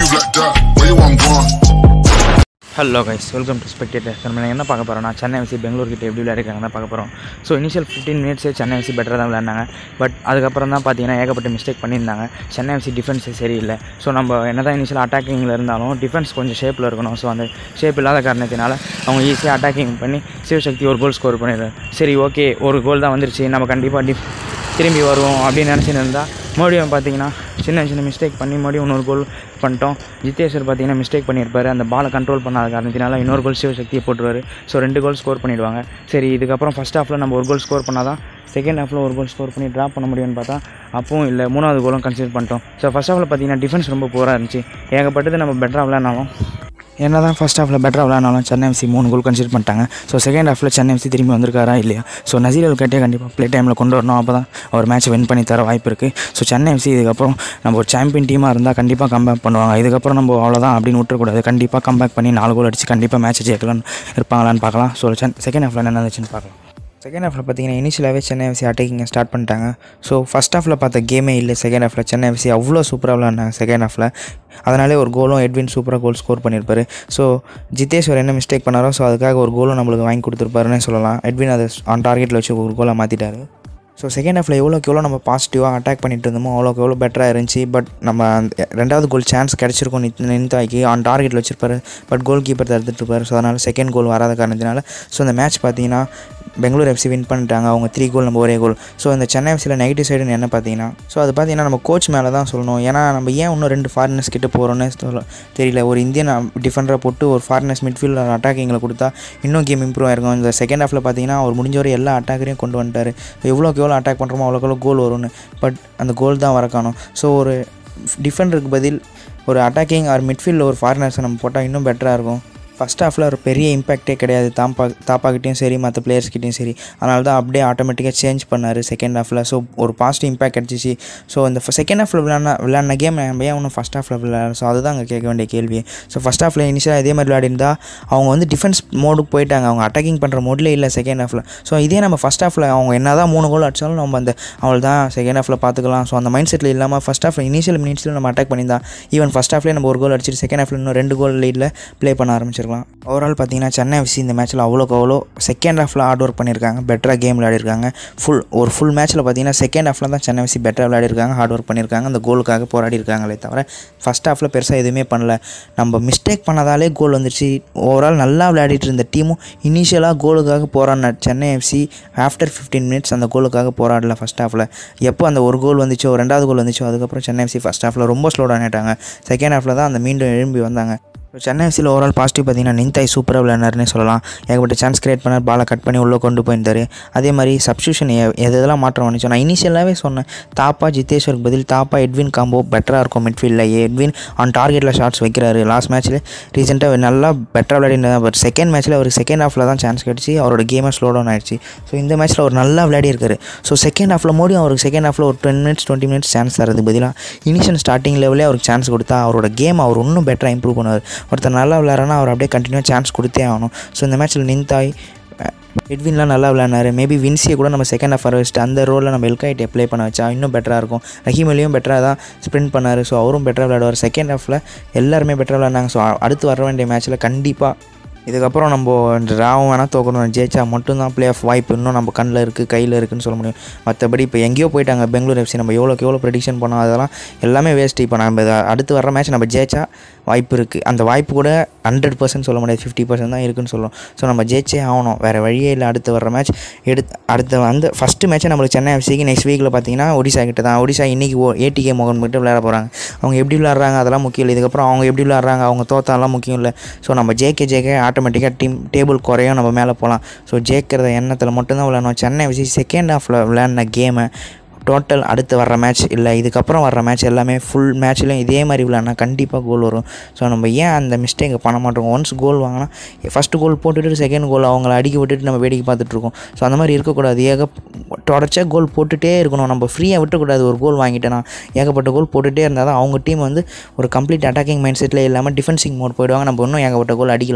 Hello guys, welcome to Spectator. நம்ம என்ன பார்க்க போறோம்னா சென்னை FC பெங்களூர் கிட்ட எப்படி விளையாடுறாங்கன்னு தான் பார்க்க போறோம். ஸோ இனிஷியல் 15 மினிட்ஸே சென்னை FC பெட்டராக தான் விளையாண்டாங்க. பட் அதுக்கப்புறம் தான் பார்த்தீங்கன்னா ஏகப்பட்ட மிஸ்டேக் பண்ணியிருந்தாங்க. சென்னை FC டிஃபென்ஸ் சரியில்லை. ஸோ நம்ம என்ன தான் இனிஷியல் அட்டாக்கிங்கில் இருந்தாலும் டிஃபென்ஸ் கொஞ்சம் ஷேப்பில் இருக்கணும். ஸோ அந்த ஷேப் இல்லாத காரணத்தினால அவங்க ஈஸியாக அட்டாக்கிங் பண்ணி சிவசக்தி ஒரு கோல் ஸ்கோர் பண்ணிடுறாரு. சரி ஓகே, ஒரு கோல் தான் வந்துருச்சு, நம்ம கண்டிப்பாக திரும்பி வருவோம் அப்படின்னு நினச்சின்னு இருந்தால் மறுபடியும் பார்த்தீங்கன்னா சின்ன மிஸ்டேக் பண்ணி மறுபடியும் இன்னொரு கோல் பண்ணிட்டோம். ஜித்தேஸ்வர் பார்த்தீங்கன்னா மிஸ்டேக் பண்ணியிருப்பார். அந்த பாலை கண்ட்ரோல் பண்ணாத காரணத்தினால இன்னொரு கோல் சிவசக்தியை போட்டுருவார். ஸோ 2 கோல் ஸ்கோர் பண்ணிவிடுவாங்க. சரி, இதுக்கப்புறம் ஃபஸ்ட் ஹாஃபில் நம்ம ஒரு கோல் ஸ்கோர் பண்ணால் தான் செகண்ட் ஹாஃபில் ஒரு கோல் ஸ்கோர் பண்ணி ட்ராப் பண்ண முடியும்னு பார்த்தா அப்பவும் இல்லை, 3வது கோலும் கன்சிடர் பண்ணிட்டோம். ஸோ ஃபஸ்ட் ஹாஃபில் பார்த்தீங்கன்னா டிஃபென்ஸ் ரொம்ப போராக இருந்துச்சு. ஏகப்பட்டது நம்ம பெட்டராக விளையாடினாலும் என்ன தான் ஃபஸ்ட் ஹாஃபில் பெட்டராக விளையாடினாலும் சென்னை FC 3 கோல் கன்சிடர் பண்ணிட்டாங்க. ஸோ செகண்ட் ஹாஃபில் சென்னை FC திரும்பி வந்திருக்காரா இல்லையா? ஸோ நசீர் அல் கட்டே கண்டிப்பாக ப்ளே டைமில் கொண்டு வரணும். அப்போ தான் ஒரு மேட்ச் வின் பண்ணி தர வாய்ப்பு இருக்குது. ஸோ சென்னை FC இதுக்கப்புறம் நம்ம ஒரு சாம்பியன் டீமாக இருந்தால் கண்டிப்பாக கம்பேக் பண்ணுவாங்க. இதுக்கப்புறம் நம்ம அவ்வளோதான் அப்படின்னு விட்டுறக்கூடாது. கண்டிப்பாக கம்பேக் பண்ணி 4 கோல் அடித்து கண்டிப்பாக மேட்ச் ஜெயிக்கலான்னு இருப்பாங்களான்னு பார்க்கலாம். ஸோ செகண்ட் ஹாஃபில் என்ன இருந்துச்சுன்னு பார்க்கலாம். செகண்ட் ஹாஃபில் பார்த்தீங்கன்னா இனிஷியலாகவே சென்னை FC அட்டாக்கிங்கை ஸ்டார்ட் பண்ணிட்டாங்க. ஸோ ஃபஸ்ட் ஹாஃபில் பார்த்த கேமே இல்லை. செகண்ட் ஹாஃபில் சென்னை FC அவ்வளோ சூப்பராக விளையாண்டாங்க செகண்ட் ஹாஃபில். அதனாலே ஒரு கோலும் எட்வின் சூப்பராக கோல் ஸ்கோர் பண்ணியிருப்பார். ஸோ ஜித்தேஸ்வர் என்ன மிஸ்டேக் பண்ணாரோ ஸோ அதுக்காக ஒரு கோலும் நம்மளுக்கு வாங்கி கொடுத்துருப்பாருன்னே சொல்லலாம். எட்வின் அதை ஆன் டார்கெட்டில் வச்சு ஒரு கோலை மாற்றிட்டார். ஸோ செகண்ட் ஹாஃபில் எவ்வளோக்கு நம்ம பாசிட்டிவாக அட்டாக் பண்ணிட்டு இருந்தோமோ அவ்வளோக்கு பெட்டராக இருந்துச்சு. பட் நம்ம 2வது கோல் சான்ஸ் கிடச்சிருக்கும். நின்தாய்க்கு ஆன் டார்கெட்டில் வச்சிருப்பார். பட் கோல் கீப்பர் தடுத்துட்டுருப்பார். ஸோ அதனால் செகண்ட் கோல் வராத காரணத்தினால ஸோ இந்த மேட்ச் பார்த்தீங்கன்னா பெங்களூர் FC வின் பண்ணிட்டாங்க. அவங்க 3 கோல், நம்ம ஒரே கோல். ஸோ இந்த சென்னை FCயில் நெகட்டிவ் சைடுன்னு என்ன பார்த்தீங்கன்னா ஸோ அது பார்த்தீங்கன்னா நம்ம கோச் மேலே தான் சொல்லணும். ஏன்னா நம்ம ஏன் இன்னும் 2 ஃபாரினர்ஸ் கிட்ட போகிறோன்னே தெரியல. ஒரு இந்தியன் டிஃபெண்டரை போட்டு ஒரு ஃபாரினர்ஸ் மிட்ஃபீல்டர் அட்டாக்கிங்கில் கொடுத்தா இன்னும் கேம் இம்ப்ரூவ் ஆயிருக்கும். இந்த செகண்ட் ஹாஃபில் பார்த்தீங்கன்னா அவர் முடிஞ்ச வரை எல்லா அட்டாக்கரையும் கொண்டு வந்துட்டார். எவ்வளோக்கு எவ்வளோ அட்டாக் பண்ணுறோமோ அவ்வளோக்கு கோல் வரும்னு. பட் அந்த கோல் தான் வர காணும். ஸோ ஒரு டிஃபெண்டருக்கு பதில் ஒரு அட்டாக்கிங் ஆர் மிட்ஃபீல்டில் ஒரு ஃபாரினர்ஸை நம்ம போட்டால் இன்னும் பெட்டராக இருக்கும். ஃபஸ்ட் ஹாஃபில் ஒரு பெரிய இம்பேக்டே கிடையாது தாப்பாக்கிட்டையும் சரி மற்ற பிளேயர்ஸ்கிட்டையும் சரி. அதனால தான் அப்படியே ஆட்டோமேட்டிக்காக சேஞ்ச் பண்ணார் செகண்ட் ஹாஃபில். ஸோ ஒரு பாசிட்டிவ் இம்பேக்ட் கிடச்சிச்சு. ஸோ இந்த செகண்ட் ஹாஃபில் விளையாடின கேம் நம்ம ஏன் ஒன்றும் ஃபஸ்ட் ஹாஃபில் விளையாடு? ஸோ அதுதான் அங்கே கேட்க வேண்டிய கேள்வி. ஸோ ஃபஸ்ட் ஹாஃபில் இனிஷியலாக இதே மாதிரி விளையாடிருந்தால் அவங்க வந்து டிஃபென்ஸ் மோடுக்கு போயிட்டாங்க. அவங்க அட்டாக்கிங் பண்ணுற மோட்லேயே இல்லை செகண்ட் ஹாஃபில். ஸோ இதே நம்ம ஃபஸ்ட் ஹாஃபில் அவங்க என்ன தான் 3 கோல் அடித்தாலும் நம்ம அந்த அவள் தான் செகண்ட் ஹாஃபில் பார்த்துக்கலாம். ஸோ அந்த மைண்ட் செட்டில் இல்லாமல் ஃபஸ்ட் ஹாஃபில் இனிஷியல் மினிட்ஸில் நம்ம அட்டாக் பண்ணியிருந்தா ஈவன் ஃபஸ்ட் ஹாஃப்லேயே நம்ம ஒரு கோல் அடிச்சிட்டு செகண்ட் ஹாஃபில் இன்னும் 2 கோல் லீடில் ப்ளே பண்ண ஆரம்பிச்சிருக்கலாம். ஓவரால் பார்த்தீங்கன்னா சென்னை FC இந்த மேட்ச்சில் அவ்வளோ செகண்ட் ஹாஃபில் ஹார்ட் ஒர்க் பண்ணியிருக்காங்க. பெட்டராக கேம் விளையாடிருக்காங்க. ஃபுல் மேட்ச்சில் பார்த்தீங்கன்னா செகண்ட் ஹாஃபில் தான் சென்னை FC பெட்டராக விளையாடிருக்காங்க. ஹார்ட் ஒர்க் பண்ணியிருக்காங்க. அந்த கோலுக்காக போராடி இருக்காங்களே தவிர ஃபஸ்ட் ஹாஃபில் பெருசாக எதுவுமே பண்ணல. நம்ம மிஸ்டேக் பண்ணதாலே கோல் வந்துருச்சு. ஓவரால் நல்லா விளையாடிட்டு இருந்த டீமும் இனிஷியலாக கோலுக்காக போராடின சென்னை FC ஆஃப்டர் 15 மினிட்ஸ் அந்த கோலுக்காக போராடல ஃபஸ்ட் ஹாஃபில். எப்போ அந்த ஒரு கோல் வந்துச்சோ 2வது கோல் வந்துச்சோ அதுக்கப்புறம் சென்னை FC ஃபஸ்ட் ஹாஃபில் ரொம்ப ஸ்லோ டவுன் ஆகிட்டாங்க. செகண்ட் ஹாஃபில் தான் அந்த மீண்டும் எழும்பி வந்தாங்க. சென்னை FCயில் ஓவரால் பாசிட்டிவ் பார்த்தீங்கன்னா நின்தாய் சூப்பராக விளையாடுனார்னே சொல்லலாம். ஏகப்பட்ட சான்ஸ் கிரியேட் பண்ணார். பாலை கட் பண்ணி உள்ளே கொண்டு போயிருந்தார். அதே மாதிரி சப்ஸ்டியூஷன் எதெல்லாம் மாற்றம் வந்துச்சு. நான் இனிஷியலாகவே சொன்னேன் தாப்பா ஜித்தேஸ்வருக்கு பதில் தாப்பா எட்வின் காம்போ பெட்டராக இருக்கும் மிட்ஃபீல்டில். எட்வின் ஆன் டார்கெட்டில் ஷாட்ஸ் வைக்கிறாரு. லாஸ்ட் மேட்ச்சில் ரீசெண்டாக நல்லா பெட்டராக விளையாடினார். பட் செகண்ட் மேட்ச்சில் அவருக்கு செகண்ட் ஹாஃபில் தான் சான்ஸ் கிடச்சி அவரோட கேமை ஸ்லோ டவுன் ஆகிடுச்சு. ஸோ இந்த மேட்ச்சில் அவர் நல்லா விளையாடி இருக்காரு. ஸோ செகண்ட் ஹாஃபில் மோடியும் அவருக்கு செகண்ட் ஹாஃபில் ஒரு 10 மினிட்ஸ் 20 மினிட்ஸ் சான்ஸ் தரதுக்கு பதிலாக இனிஷியல் ஸ்டார்டிங் லெவலே அவருக்கு சான்ஸ் கொடுத்தா அவரோட கேம் அவர் இன்னும் பெட்டராக இம்ப்ரூவ் பண்ணுவார். ஒருத்தர் நல்லா விளையாடுறனா அவர் அப்படியே கண்டினியூவாக சான்ஸ் கொடுத்தே ஆகணும். ஸோ இந்த மேட்ச்சில் நின்தாய் எட்வின்லாம் நல்லா விளையாடினார். மேபி வின்சியை கூட நம்ம செகண்ட் ஹாஃப் வர வச்சுட்டு அந்த ரோலில் நம்ம எல்காய்ட்டை ப்ளே பண்ண வச்சா இன்னும் பெட்டராக இருக்கும். ரஹீம் அலியும் பெட்டராக தான் ஸ்ப்ரிண்ட் பண்ணார். ஸோ அவரும் பெட்டராக விளையாடுவார். செகண்ட் ஹாஃபில் எல்லாருமே பெட்டராக விளையாடினாங்க. ஸோ அடுத்து வர வேண்டிய மேட்ச்சில் கண்டிப்பாக இதுக்கப்புறம் நம்ம ராவும் வேணால் தோக்கணும், ஜெயிச்சா மட்டும்தான் ப்ளே ஆஃப் வாய்ப்பு இன்னும் நம்ம கண்ணில் இருக்குது கையில் இருக்குதுன்னு சொல்ல முடியும். மற்றபடி இப்போ எங்கேயோ போயிட்டாங்க பெங்களூர் FC. நம்ம எவ்வளோ ப்ரெடிக்ஷன் பண்ணோம் அதெல்லாம் எல்லாமே வேஸ்ட்டு. இப்போ நம்ம அடுத்து வர மேட்ச் நம்ம ஜெயிச்சா வாய்ப்பு இருக்குது. அந்த வாய்ப்பு கூட 100% சொல்ல முடியாது, 50% தான் இருக்குதுன்னு சொல்லுவோம். ஸோ நம்ம ஜெயிச்சே ஆகணும், வேறு வழியே இல்லை. அடுத்து வர மேட்ச் அடுத்த வந்து ஃபஸ்ட்டு மேட்ச்சை நம்மளுக்கு சென்னை FCக்கு நெக்ஸ்ட் வீக்கில் பார்த்தீங்கன்னா ஒடிசா கிட்ட தான். ஒடிசா இன்றைக்கி ATK மோகன் கிட்ட விளையாட போகிறாங்க. அவங்க எப்படி விளையாடுறாங்க அதெல்லாம் முக்கியம் இல்லை. இதுக்கப்புறம் அவங்க எப்படி விளையாடுறாங்க அவங்க தோத்தாலாம் முக்கியம் இல்லை. ஸோ நம்ம ஜெயிக்க ஆட்டோமேட்டிக்காக டேபிள் குறையும், நம்ம மேலே போகலாம். ஸோ ஜெயிக்கிறத எண்ணத்தில் மட்டும்தான் விளையாடணும். சென்னை FC செகண்ட் ஹாஃபில் விளையாடின கேமை டோட்டல் அடுத்து வர்ற மேட்ச் இல்லை இதுக்கப்புறம் வர்ற மேட்ச் எல்லாமே ஃபுல் மேட்ச்லையும் இதே மாதிரி விளையாடினா கண்டிப்பாக கோல் வரும். ஸோ நம்ம ஏன் அந்த மிஸ்டேக்கை பண்ண மாட்டோம்? ஒன்ஸ் கோல் வாங்கினா ஃபஸ்ட்டு கோல் போட்டுட்டு செகண்ட் கோல் அவங்கள அடிக்க விட்டுட்டு நம்ம வேடிக்கை பார்த்துட்ருக்கோம். ஸோ அந்த மாதிரி இருக்கக்கூடாது. தொடர்ச்சியாக கோல் போட்டுகிட்டே இருக்கணும். நம்ம ஃப்ரீயாக விட்டுக்கூடாது. ஒரு கோல் வாங்கிட்டேன்னா ஏகப்பட்ட கோல் போட்டுகிட்டே இருந்தால் தான் அவங்க டீம் வந்து ஒரு கம்ப்ளீட் அட்டாக்கிங் மைண்ட் செட்டில் இல்லாமல் டிஃபென்சிங் மோட் போயிடுவாங்க. நம்ம இன்னும் ஏகப்பட்ட கோல் அடிக்கலாம்.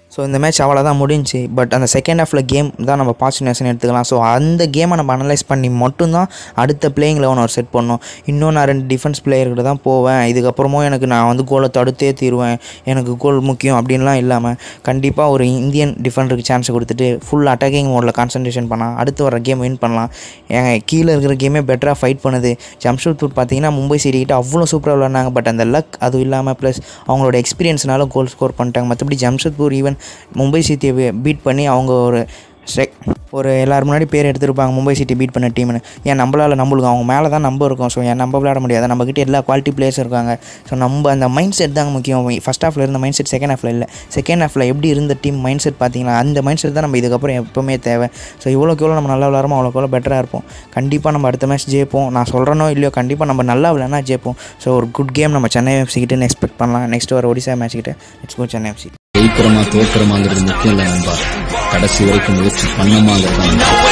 ஸோ இந்த மேட்ச் அவ்வளோதான் முடிஞ்சு. பட் அந்த செகண்ட் ஹாஃபில் கேம் தான் நம்ம பாசிட்டிவ்னஸ்னு எடுத்துக்கலாம். ஸோ அந்த கேமை நம்ம அனலைஸ் பண்ணி மட்டும்தான் அடுத்த பிளேயிங் 11 ஒரு செட் பண்ணோம். இன்னும் நான் 2 டிஃபென்ஸ் பிளேயர்கிட்ட தான் போவேன், இதுக்கப்புறமும் எனக்கு நான் வந்து கோலை தடுத்தே தீருவேன், எனக்கு கோல் முக்கியம் அப்படின்லாம் இல்லாமல் கண்டிப்பாக ஒரு இந்தியன் டிஃபெண்டருக்கு சான்ஸ் கொடுத்துட்டு ஃபுல் அட்டாக்கிங் மோடில் கான்சன்ட்ரேஷன் பண்ணலாம், அடுத்து வர கேம் வின் பண்ணலாம். கீழே இருக்கிற கேமே பெட்டராக ஃபைட் பண்ணுது. ஜம்ஷெட்பூர் பார்த்தீங்கன்னா மும்பை சிட்டி கிட்ட அவ்வளோ சூப்பராக விளாட்னாங்க. பட் அந்த லக் அது இல்லாமல் ப்ளஸ் அவங்களோட எக்ஸ்பீரியன்ஸ்னால கோல் ஸ்கோர் பண்ணிட்டாங்க. மற்றபடி ஜம்ஷெட்பூர் ஈவன் மும்பை சிட்டியை பீட் பண்ணி அவங்க ஒரு எல்லோரும் முன்னாடி பேர் எடுத்துருப்பாங்க மும்பை சிட்டி பீட் பண்ண டீம்னு. ஏன் நம்மளுக்கு அவங்க மேலே தான் நம்ப இருக்கும். ஸோ ஏன் நம்ம விளையாட முடியாது, நம்மக்கிட்ட எல்லா குவாலிட்டி பிளேயர்ஸ் இருக்காங்க. ஸோ நம்ம அந்த மைண்ட் செட் தாங்க முக்கியம். ஃபஸ்ட் ஹாஃபில் இருந்த மைண்ட் செட் செகண்ட் ஹாஃபில் இல்லை. செகண்ட் ஹாஃபில் எப்படி இருந்த டீம் மைண்ட் செட் பார்த்தீங்களா, அந்த மைண்ட் செட் தான் நம்ம இதுக்கப்புறம் எப்போவுமே தேவை. ஸோ இவ்வளோக்கு எவ்வளோ நம்ம நல்லா விளாட்றோமோ அவ்வளோக்கு பெட்டராக இருப்போம். கண்டிப்பாக நம்ம அடுத்த மேட்ச் ஜெயிப்போம். நான் சொல்கிறனோ இல்லையோ கண்டிப்பாக நம்ம நல்லா விளையாடினா ஜெயிப்போம். ஸோ ஒரு குட் கேம் நம்ம சென்னை எஃப்சி கிட்டே எக்ஸ்பெக்ட் பண்ணலாம். நெக்ஸ்ட் வர ஒடிசா மேட்ச் கிட்ட லெட்ஸ் கோ சென்னை எஃப்சி. ஜெயிக்கிறோமா தோக்கிறோமாங்கிறது முக்கியம் இல்லை நண்பா, கடைசி வரைக்கும் முயற்சி பண்ணமாங்கிறது.